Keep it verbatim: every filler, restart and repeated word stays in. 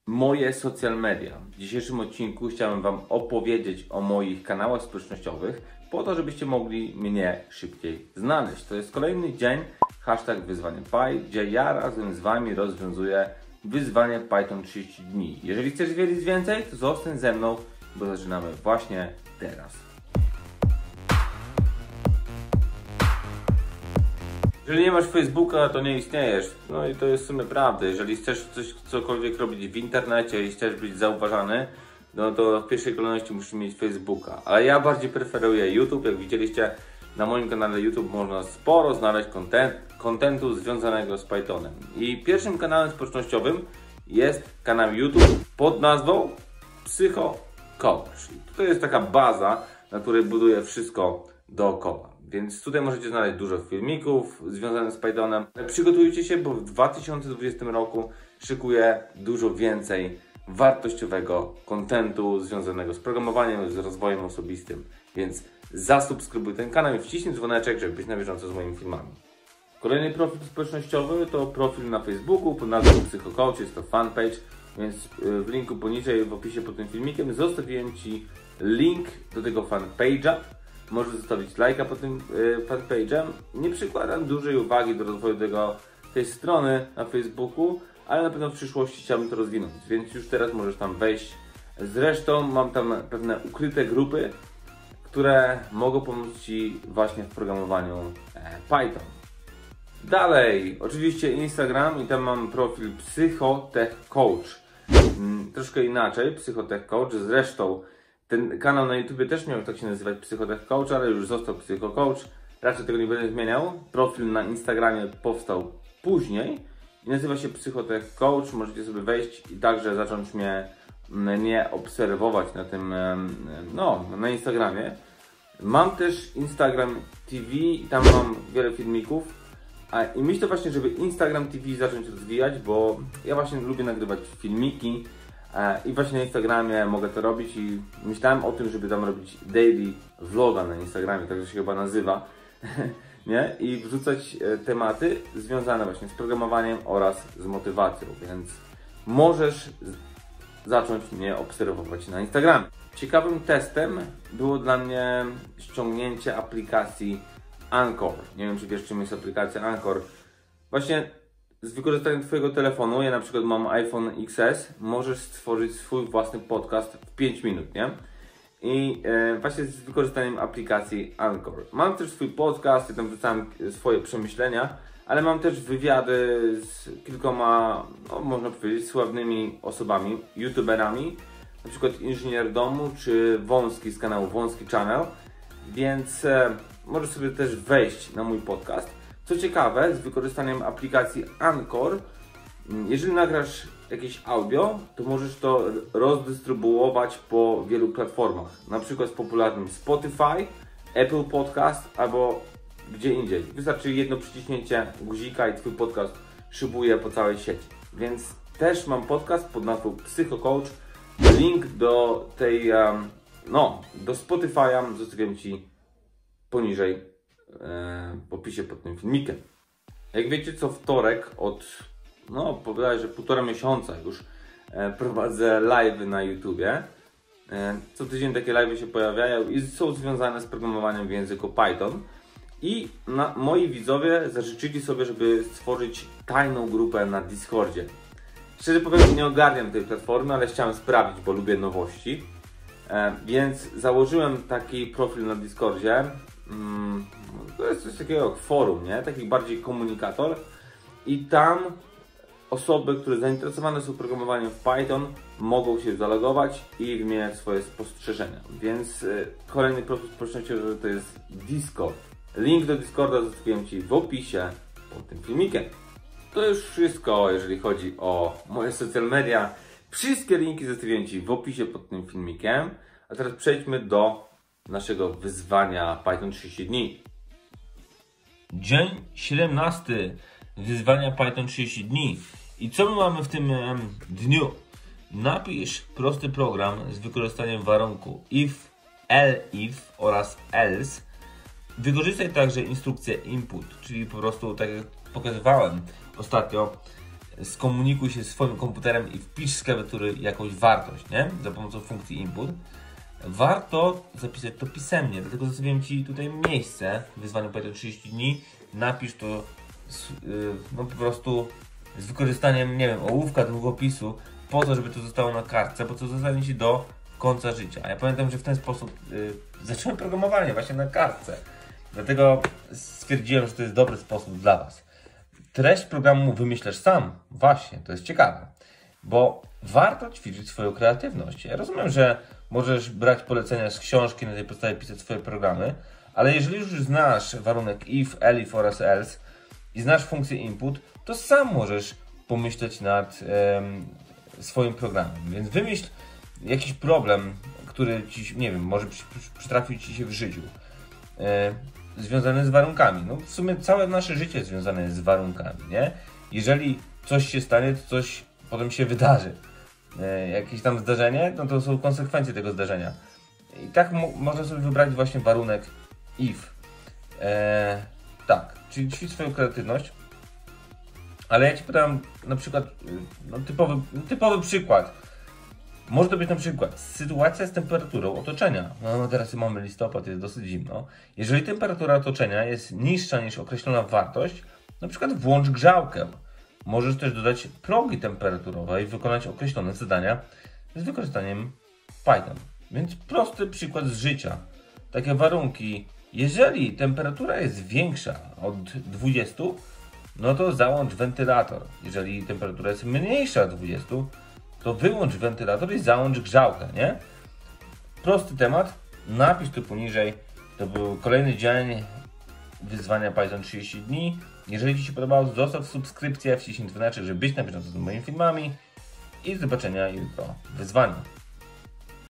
Moje social media. W dzisiejszym odcinku chciałem Wam opowiedzieć o moich kanałach społecznościowych, po to, żebyście mogli mnie szybciej znaleźć. To jest kolejny dzień, hashtag wyzwanie Py, gdzie ja razem z Wami rozwiązuję wyzwanie Python trzydzieści dni. Jeżeli chcesz wiedzieć więcej, to zostań ze mną, bo zaczynamy właśnie teraz. Jeżeli nie masz Facebooka, to nie istniejesz. No i to jest w sumie prawda. Jeżeli chcesz coś, cokolwiek robić w internecie i chcesz być zauważany, no to w pierwszej kolejności musisz mieć Facebooka. Ale ja bardziej preferuję YouTube. Jak widzieliście, na moim kanale YouTube można sporo znaleźć content, contentu związanego z Pythonem. I pierwszym kanałem społecznościowym jest kanał YouTube pod nazwą Psycho Coach. To jest taka baza, na której buduję wszystko dookoła. Więc tutaj możecie znaleźć dużo filmików związanych z Pythonem. Przygotujcie się, bo w dwa tysiące dwudziestym roku szykuję dużo więcej wartościowego kontentu związanego z programowaniem, z rozwojem osobistym. Więc zasubskrybuj ten kanał i wciśnij dzwoneczek, żeby być na bieżąco z moimi filmami. Kolejny profil społecznościowy to profil na Facebooku pod nazwą Psycho Coach, jest to fanpage, więc w linku poniżej w opisie pod tym filmikiem zostawiłem Ci link do tego fanpage'a. Możesz zostawić lajka pod tym y, fanpage'em. Nie przykładam dużej uwagi do rozwoju tego, tej strony na Facebooku, ale na pewno w przyszłości chciałbym to rozwinąć, więc już teraz możesz tam wejść. Zresztą mam tam pewne ukryte grupy, które mogą pomóc Ci właśnie w programowaniu e, Python. Dalej, oczywiście Instagram i tam mam profil Psychotech Coach. Hmm, troszkę inaczej, Psychotech Coach. Zresztą ten kanał na YouTube też miał tak się nazywać Psychotech Coach, ale już został Psycho Coach. Raczej tego nie będę zmieniał. Profil na Instagramie powstał później i nazywa się Psychotech Coach. Możecie sobie wejść i także zacząć mnie nie obserwować na tym, no, na Instagramie. Mam też Instagram T V i tam mam wiele filmików. A, I myślę właśnie, żeby Instagram T V zacząć rozwijać, bo ja właśnie lubię nagrywać filmiki i właśnie na Instagramie mogę to robić i myślałem o tym, żeby tam robić daily vloga na Instagramie, tak to się chyba nazywa, nie? I wrzucać tematy związane właśnie z programowaniem oraz z motywacją, więc możesz zacząć mnie obserwować na Instagramie. Ciekawym testem było dla mnie ściągnięcie aplikacji Anchor. Nie wiem, czy wiesz, czym jest aplikacja Anchor. Właśnie z wykorzystaniem Twojego telefonu, ja na przykład mam iPhone X S, możesz stworzyć swój własny podcast w pięć minut, nie? I e, właśnie z wykorzystaniem aplikacji Anchor. Mam też swój podcast, ja tam wrzucam swoje przemyślenia, ale mam też wywiady z kilkoma, no, można powiedzieć, sławnymi osobami, youtuberami, na przykład Inżynier Domu czy Wąski z kanału Wąski Channel, więc e, możesz sobie też wejść na mój podcast. Co ciekawe, z wykorzystaniem aplikacji Anchor, jeżeli nagrasz jakieś audio, to możesz to rozdystrybuować po wielu platformach, na przykład z popularnym Spotify, Apple Podcast albo gdzie indziej. Wystarczy jedno przyciśnięcie guzika i Twój podcast szybuje po całej sieci. Więc też mam podcast pod nazwą Psycho Coach. Link do tej, no, do Spotify'a zostawiam Ci poniżej w opisie pod tym filmikiem. Jak wiecie, co wtorek od, no powiedzmy, że półtora miesiąca już e, prowadzę live'y na YouTubie. E, co tydzień takie live'y się pojawiają i są związane z programowaniem w języku Python. I na, moi widzowie zażyczyli sobie, żeby stworzyć tajną grupę na Discordzie. Szczerze powiem, nie ogarniam tej platformy, ale chciałem sprawdzić, bo lubię nowości. E, więc założyłem taki profil na Discordzie. Mm, to jest coś takiego jak forum, nie? Taki bardziej komunikator. I tam osoby, które zainteresowane są programowaniem w Python, mogą się zalogować i wymieniać swoje spostrzeżenia. Więc y, kolejny profil społecznościowy to jest Discord. Link do Discorda zostawiłem Ci w opisie pod tym filmikiem. To już wszystko, jeżeli chodzi o moje social media. Wszystkie linki zostawiłem Ci w opisie pod tym filmikiem. A teraz przejdźmy do naszego wyzwania Python trzydzieści dni. Dzień siedemnasty wyzwania Python trzydzieści dni. I co my mamy w tym um, dniu? Napisz prosty program z wykorzystaniem warunku if, elif oraz else. Wykorzystaj także instrukcję input, czyli po prostu tak jak pokazywałem ostatnio, skomunikuj się z swoim komputerem i wpisz z klawiatury jakąś wartość, nie? Za pomocą funkcji input. Warto zapisać to pisemnie, dlatego zostawiłem Ci tutaj miejsce w wyzwaniu Python trzydzieści dni. Napisz to z, yy, no po prostu z wykorzystaniem, nie wiem, ołówka, długopisu, po to, żeby to zostało na kartce, bo to zostanie Ci do końca życia. A ja pamiętam, że w ten sposób yy, zacząłem programowanie właśnie na kartce. Dlatego stwierdziłem, że to jest dobry sposób dla Was. Treść programu wymyślasz sam. Właśnie, to jest ciekawe. Bo warto ćwiczyć swoją kreatywność. Ja rozumiem, że możesz brać polecenia z książki, na tej podstawie pisać swoje programy, ale jeżeli już znasz warunek if, elif oraz else i znasz funkcję input, to sam możesz pomyśleć nad um, swoim programem. Więc wymyśl jakiś problem, który Ci, nie wiem, może przy, przy, przytrafić Ci się w życiu. E, związany z warunkami. No w sumie całe nasze życie jest związane jest z warunkami, nie? Jeżeli coś się stanie, to coś potem się wydarzy. E, jakieś tam zdarzenie, no to są konsekwencje tego zdarzenia. I tak mo można sobie wybrać właśnie warunek if. E, tak, czyli ćwicz swoją kreatywność. Ale ja Ci podam na przykład no, typowy, typowy przykład. Może to być na przykład sytuacja z temperaturą otoczenia. No, no teraz mamy listopad, jest dosyć zimno. Jeżeli temperatura otoczenia jest niższa niż określona wartość, na przykład włącz grzałkę. Możesz też dodać progi temperaturowe i wykonać określone zadania z wykorzystaniem Python. Więc prosty przykład z życia. Takie warunki. Jeżeli temperatura jest większa od dwudziestu, no to załącz wentylator. Jeżeli temperatura jest mniejsza od dwudziestu, to wyłącz wentylator i załącz grzałkę, nie? Prosty temat. Napisz tu poniżej. To był kolejny dzień wyzwania Python trzydzieści dni. Jeżeli Ci się podobało, zostaw subskrypcję, wciśnij dzwoneczek, żeby być na bieżąco z moimi filmami i do zobaczenia jutro w wyzwaniu.